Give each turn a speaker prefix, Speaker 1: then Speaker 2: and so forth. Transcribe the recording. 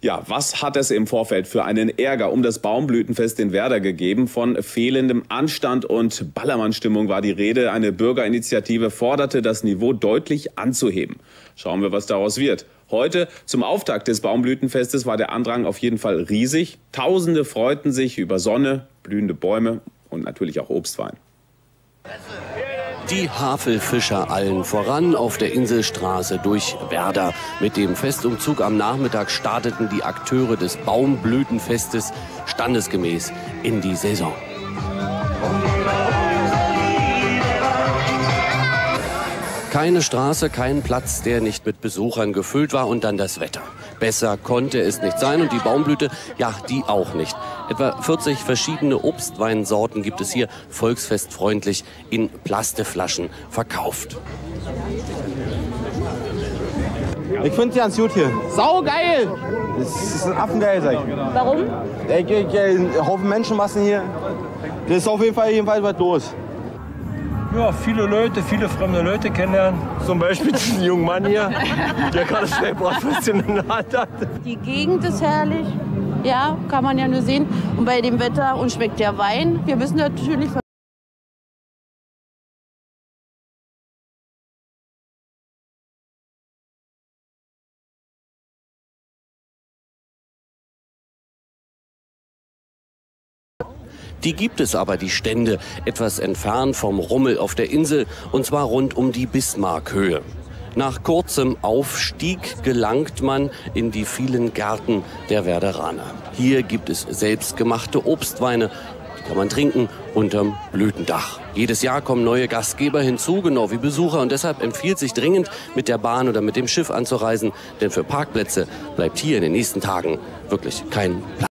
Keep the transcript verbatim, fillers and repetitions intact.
Speaker 1: Ja, was hat es im Vorfeld für einen Ärger um das Baumblütenfest in Werder gegeben? Von fehlendem Anstand und Ballermannstimmung war die Rede. Eine Bürgerinitiative forderte, das Niveau deutlich anzuheben. Schauen wir, was daraus wird. Heute, zum Auftakt des Baumblütenfestes, war der Andrang auf jeden Fall riesig. Tausende freuten sich über Sonne, blühende Bäume und natürlich auch Obstwein.
Speaker 2: Die Havelfischer allen voran auf der Inselstraße durch Werder. Mit dem Festumzug am Nachmittag starteten die Akteure des Baumblütenfestes standesgemäß in die Saison. Keine Straße, kein Platz, der nicht mit Besuchern gefüllt war, und dann das Wetter. Besser konnte es nicht sein und die Baumblüte, ja, die auch nicht. Etwa vierzig verschiedene Obstweinsorten gibt es hier volksfestfreundlich in Plasteflaschen verkauft.
Speaker 3: Ich finde es ganz gut hier. Sau geil! Das ist ein Affengeil, sag ich.
Speaker 4: Warum?
Speaker 3: Ich, ich, ein Haufen Menschenmassen hier. Das ist auf jeden Fall, jedenfalls was los.
Speaker 5: Ja, viele Leute, viele fremde Leute kennenlernen. Zum Beispiel diesen jungen Mann hier, der gerade schnell Bratwurst in der Hand hat.
Speaker 4: Die Gegend ist herrlich, ja, kann man ja nur sehen. Und bei dem Wetter uns schmeckt der Wein. Wir wissen natürlich von
Speaker 2: Die gibt es aber, die Stände, etwas entfernt vom Rummel auf der Insel, und zwar rund um die Bismarckhöhe. Nach kurzem Aufstieg gelangt man in die vielen Gärten der Werderaner. Hier gibt es selbstgemachte Obstweine, die kann man trinken unterm Blütendach. Jedes Jahr kommen neue Gastgeber hinzu, genau wie Besucher, und deshalb empfiehlt sich dringend, mit der Bahn oder mit dem Schiff anzureisen, denn für Parkplätze bleibt hier in den nächsten Tagen wirklich kein Platz.